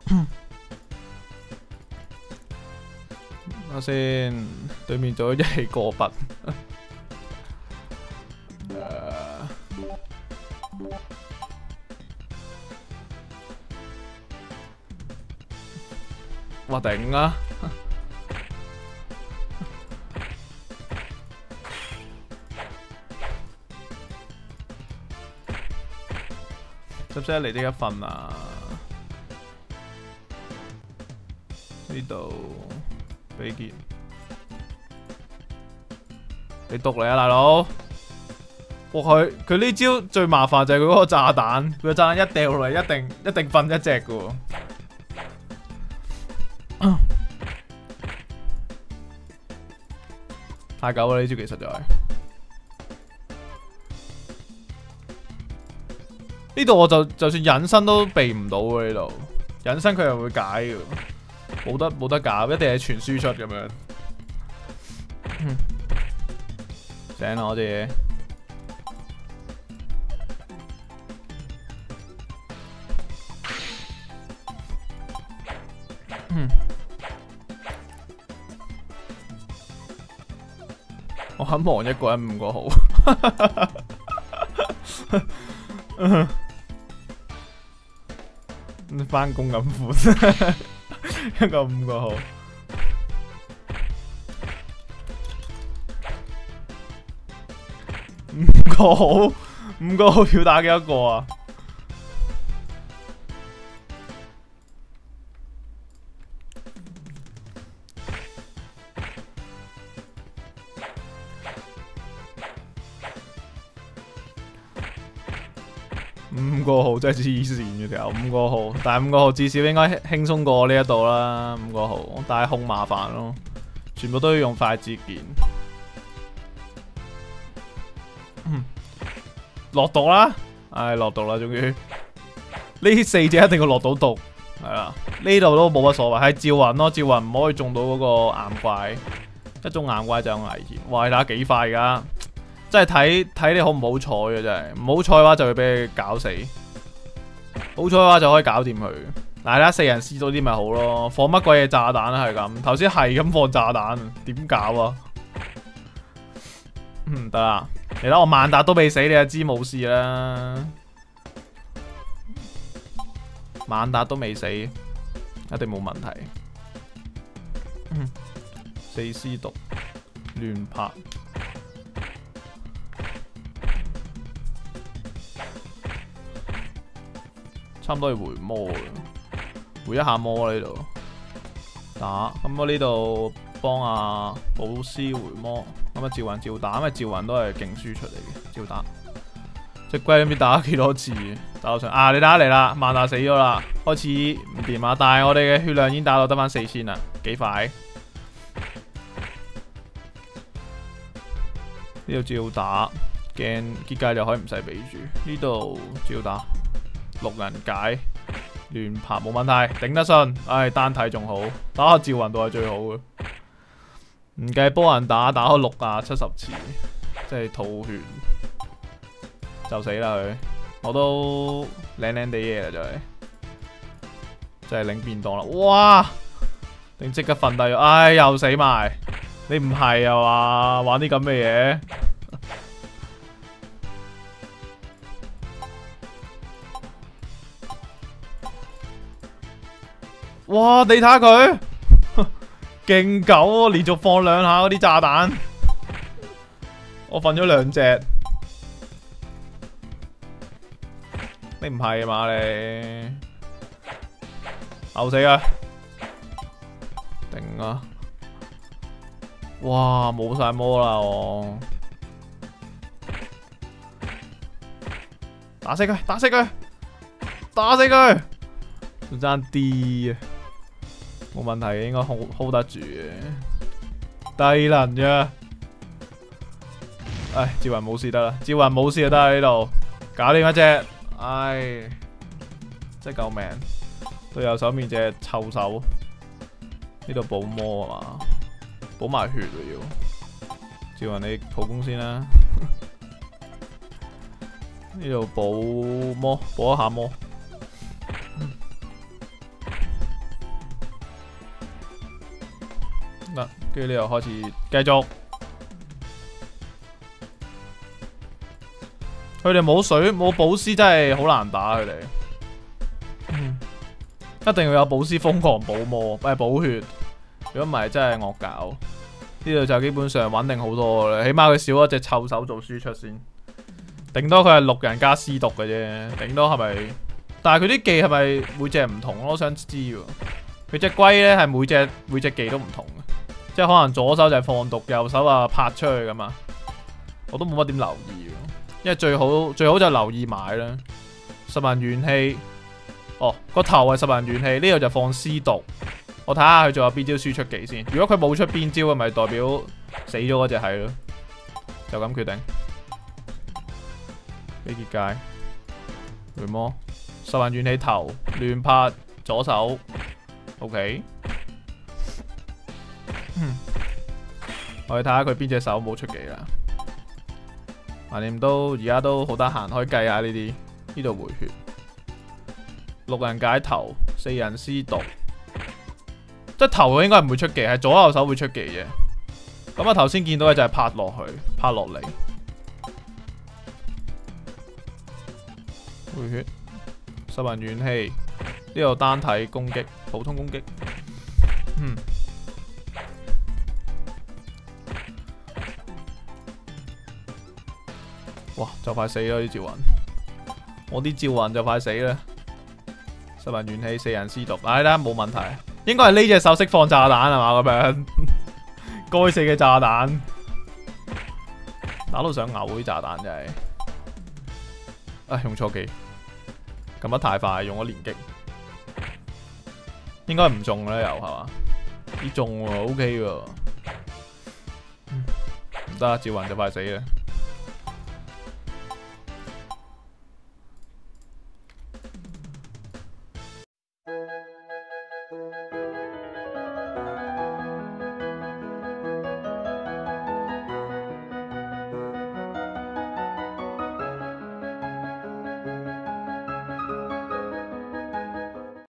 睇先，對面做咗一氣過筆。哇頂啊！使唔使嚟呢一份啊？呢度俾件，你讀嚟啊，大佬！哇，佢呢招最麻煩就係佢嗰個炸彈，佢個炸彈一掉落嚟，一定瞓一隻噶喎。太狗啦！呢招其實就係呢度，我就算隱身都避唔到嘅呢度，隱身佢又會解嘅，冇得搞，一定係全輸出咁樣。醒啦我隻嘢，我肯望一個人5個號。翻工咁款，一個5個號，5個號，5個號要打幾多個啊？5個號真係黐線嘅條，5個號，但係5個號至少應該輕鬆過呢一度啦。5個號，但係控麻煩咯，全部都要用快捷鍵。落毒啦，唉，落毒啦，終於呢4隻一定要落到毒，係啦，呢度都冇乜所謂，係召喚咯，召喚唔可以中到嗰個硬怪，一中硬怪就有危險。哇，你睇下幾快㗎！真係睇你好唔好彩嘅，真係唔好彩嘅話就會俾你搞死，好彩嘅話就可以搞掂佢。嗱，你睇4人試到啲咪好咯，放乜鬼嘢炸彈啊？係咁，頭先係咁放炸彈，點搞啊？得啦，你睇我萬達都未死，你就知冇事啦。萬達都未死，一定冇問題。4絲毒亂拍。差唔多要回魔，回一下魔啦呢度打。咁我呢度幫阿寶師回魔，咁啊召喚照打，因為召喚都係勁輸出嚟嘅，照打。隻龜唔知打咗幾多次，打到上啊！你打嚟啦，萬達死咗啦，開始唔掂啊！但係我哋嘅血量已經打到得翻4000啦，幾快？呢度照打，驚結界就可以唔使俾住。呢度照打。6人解亂拍冇問題，頂得順。唉，單體仲好，打下召喚都係最好嘅。唔計幫人打開60-70次，即係吐血就死啦佢。我都靚靚地嘢啦，真係領便當啦。哇！定即刻瞓低咗，唉，又死埋。你唔係啊嘛？玩啲咁嘅嘢？哇！你睇下佢，勁狗喎，連續放2下嗰啲炸彈，我瞓咗2隻，你唔係啊嘛你？咬死啊！頂啊！哇！冇晒魔啦我，打死佢！打死佢！打死佢！仲爭啲啊！冇問題嘅，應該 hold 得住嘅。低能啫！唉，召喚冇事得啦，召喚冇事就得啦呢度，搞掂一隻。唉，真係救命！對右手面隻臭手，呢度補魔啊嘛，補埋血喎要。召喚你普攻先啦，呢度補魔，補一下魔。 得，跟住呢又開始繼續。佢哋冇水冇寶絲真係好難打佢哋。一定要有寶絲瘋狂補魔，補血。如果唔係真係惡搞。呢度就基本上穩定好多啦，起碼佢少一隻臭手做輸出先。頂多佢係6人加施毒嘅啫，頂多係咪？但係佢啲技係咪每隻唔同？我想知喎。佢隻龜咧係每隻技都唔同嘅，即係可能左手就係放毒，右手啊拍出去咁啊。我都冇乜點留意喎，因為最好就留意埋啦。10人元氣，哦個頭係10人元氣，呢度就放施毒。我睇下佢仲有邊招輸出技先。如果佢冇出邊招，咪代表死咗嗰隻係咯。就咁決定。飛結界，雷魔，10人元氣頭，亂拍左手。OK。我哋睇下佢邊隻手冇出技啦。橫掂都而家都好得閒，可以計下呢啲。呢度回血，6人解頭，4人施毒。即係頭應該唔會出技，係左右手會出技嘅。咁我頭先見到嘅就係拍落去，拍落嚟。回血，10人元氣，呢度單體攻擊，普通攻擊。哇！就快死啦啲趙雲，我啲趙雲就快死啦。10人元氣，4人施毒，唉啦冇問題。應該係呢隻手識放炸彈係嘛咁樣，該死嘅炸彈，打到想嘔啲炸彈真係。唉，用錯技，撳得太快，用咗連擊，應該唔中啦又係嘛？咦中喎 ，OK 喎，唔得，趙雲就快死啦。